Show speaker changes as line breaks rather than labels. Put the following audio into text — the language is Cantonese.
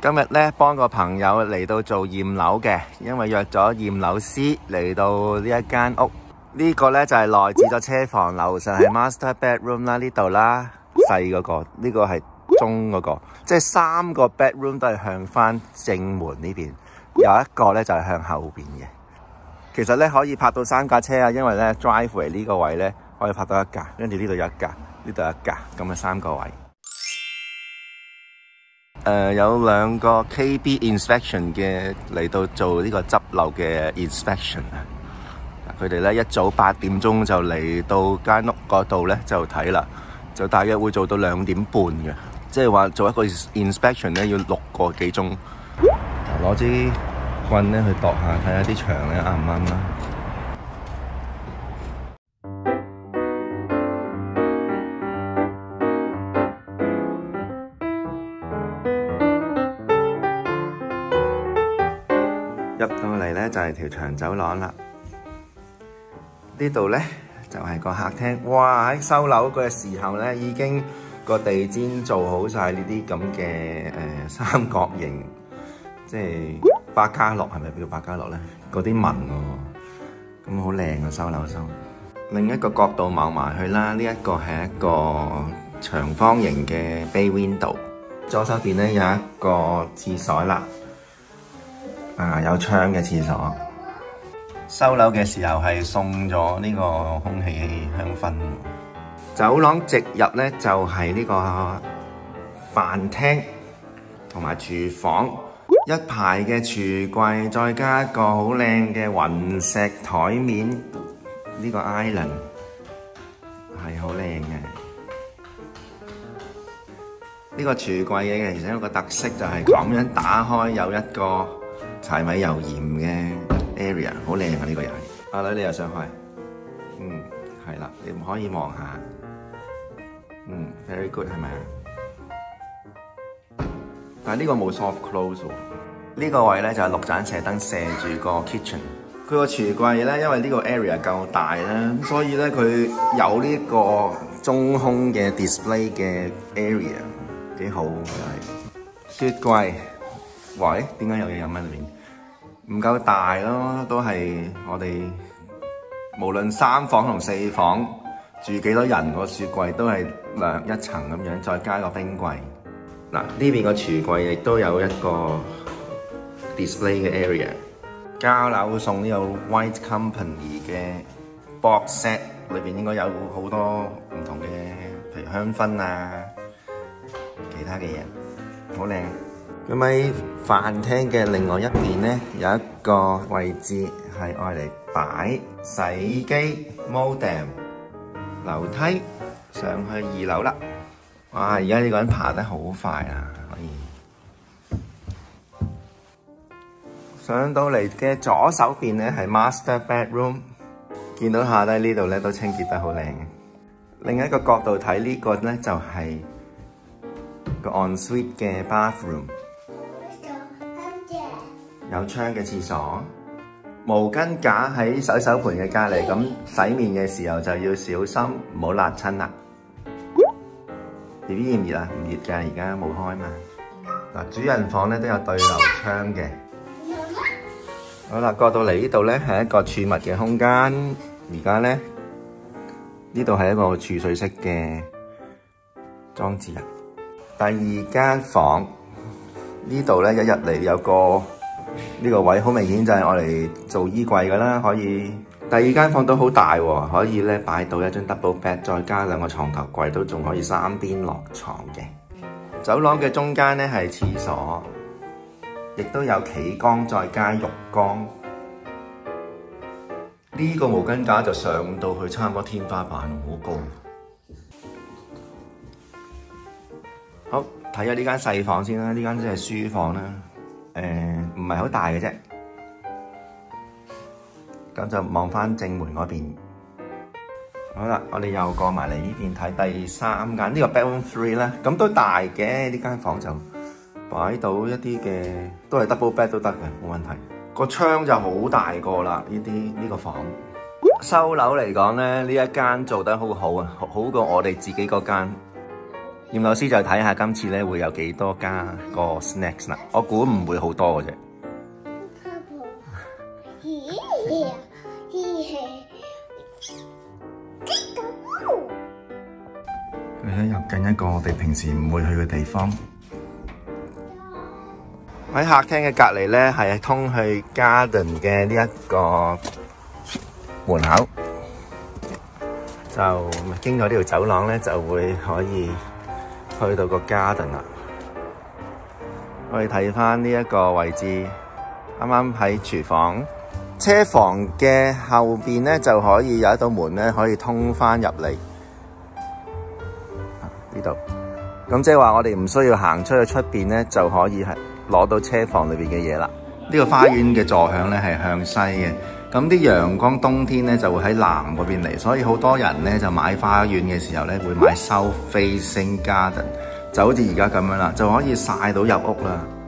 今日咧幫個朋友嚟到做驗樓嘅，因為約咗驗樓師嚟到呢一間屋。呢個咧就係內置咗車房，樓上係 master bedroom 啦，呢度啦細嗰個，呢個係中嗰個，即係3個 bedroom 都係向翻正門呢邊，有一個咧就係向後邊嘅。其實咧可以泊到3架車啊，因為咧 driveway 呢個位咧可以泊到1架，跟住呢度有1架，呢度有1架，咁啊3個位。有2個 KB inspection 嘅嚟到做呢個執漏嘅 inspection 啊！佢哋咧一早8點鐘就嚟到間屋嗰度咧就睇啦，就大約會做到2點半嘅，即係話做一個 inspection 咧要6個幾鐘。攞支棍咧去度下，睇下啲牆咧啱唔啱啦。入到嚟咧就係條長走廊啦，呢度咧就係個客廳。哇！喺收樓嘅時候咧，已經個地氈做好晒呢啲咁嘅三角形，即係巴加樂，係咪叫巴加樂咧？嗰啲紋喎，咁好靚啊！收樓收。另一個角度望埋去啦，呢一個係一個長方形嘅 bay window， 左手邊咧有一個廁所啦。有窗嘅廁所。收樓嘅時候係送咗呢個空氣香薰。走廊直入咧就係呢個飯廳同埋廚房，一排嘅櫥櫃，再加一個好靚嘅雲石台面，呢個 island 係好靚嘅。呢個櫥櫃嘅其實有個特色就係咁樣打開有一個柴米油鹽嘅 area， 好靚啊！呢個又係，阿女你又想去？係啦，你可以望下。very good 係咪啊？但係呢個冇 soft close 喎。呢個位咧就係綠盞射燈射住個 kitchen。佢個櫥櫃咧，因為呢個 area 夠大啦，所以咧佢有呢個中空嘅 display 嘅 area， 幾好嘅係。雪櫃。喂，點解有嘢飲喺裏面？唔夠大咯，都係我哋無論3房同4房住幾多人，個雪櫃都係一層咁樣，再加個冰櫃。嗱，呢邊個櫥櫃亦都有一個 display 嘅 area。交樓送呢個 White Company 嘅 box set， 裏邊應該有好多唔同嘅，譬如香薰啊，其他嘅嘢，好靚。咁喺飯廳嘅另外一邊咧，有一個位置係愛嚟擺洗衣機、modem、樓梯上去2樓啦。哇！而家呢個人爬得好快啊，可以上到嚟嘅左手邊咧係 master bedroom， 見到下低呢度咧都清潔得好靚嘅。另一個角度睇呢個咧就係個 ensuite 嘅 bathroom。有窗嘅廁所，毛巾架喺洗手盆嘅隔離，咁洗面嘅時候就要小心，唔好辣親啦。BB 熱唔熱啊？唔熱㗎，而家冇開嘛。嗱，主人房咧都有對流窗嘅。好啦，過到嚟呢度咧係一個儲物嘅空間，而家咧呢度係一個儲水式嘅裝置啊。第2間房呢度咧一入嚟有個。呢個位好明顯就係我嚟做衣櫃㗎啦，可以。第2間房都好大喎，可以咧擺到一張 double bed， 再加2個床頭櫃，都仲可以3邊落床嘅。走廊嘅中間咧係廁所，亦都有企缸再加浴缸。呢個毛巾架就上到去差唔多天花板，好高。好，睇下呢間細房先啦，呢間即係書房啦。唔係好大嘅啫，咁就望翻正門嗰邊。好啦，我哋又過埋嚟呢邊睇第3間，呢個 bedroom 3啦，咁都大嘅，呢間房就擺到一啲嘅，都係 double bed 都得嘅，冇問題。個窗就好大個啦，呢個房。收樓嚟講咧，呢一間做得好好啊，好過我哋自己嗰間。 嚴老師就睇下今次咧會有幾多加個 snacks 啦。我估唔會好多嘅啫。佢喺入緊一個我哋平時唔會去嘅地方。喺客廳嘅隔離咧係通去 garden 嘅呢一個門口，就經過呢條走廊咧就會可以去到個 garden 啦。我哋睇翻呢一個位置，啱啱喺廚房。車房嘅後邊咧就可以有一道門咧可以通翻入嚟呢度。咁即係話我哋唔需要行出去出邊咧就可以係攞到車房裏邊嘅嘢啦。呢個花園嘅座向咧係向西嘅，咁啲陽光冬天咧就會喺南嗰邊嚟，所以好多人咧就買花園嘅時候咧會買 South Facing Garden， 就好似而家咁樣啦，就可以曬到入屋啦。